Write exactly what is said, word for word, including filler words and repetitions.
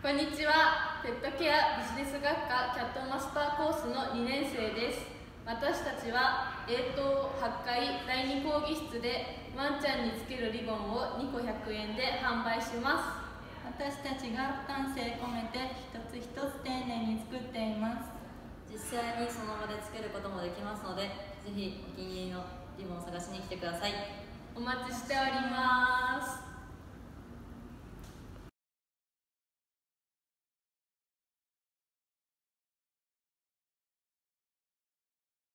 こんにちは。ペットケアビジネス学科キャットマスターコースのにねん生です。私たちは栄東はちかいだいに講義室でワンちゃんにつけるリボンをにこひゃくえんで販売します。 私たちが丹精込めて一つ一つ丁寧に作っています。 実際にその場でつけることもできますので、ぜひお気に入りのリボンを探しに来てください。 お待ちしております。